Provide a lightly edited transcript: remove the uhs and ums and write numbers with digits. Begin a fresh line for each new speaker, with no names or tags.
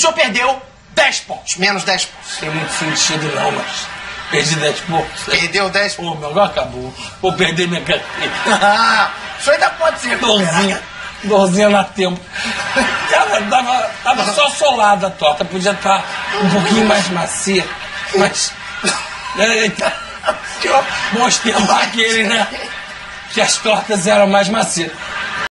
senhor perdeu 10 pontos. Menos 10 pontos.
Tem muito sentido não, mas perdi 10 pontos.
Perdeu 10 pontos.
Pô, meu, agora acabou. Vou perder minha carteira.
O senhor ainda pode ser.
Dorzinha na tempo. Tava só solada a torta, podia estar um pouquinho mais macia, mas... Bons tempos aquele, né? Que as tortas eram mais macias.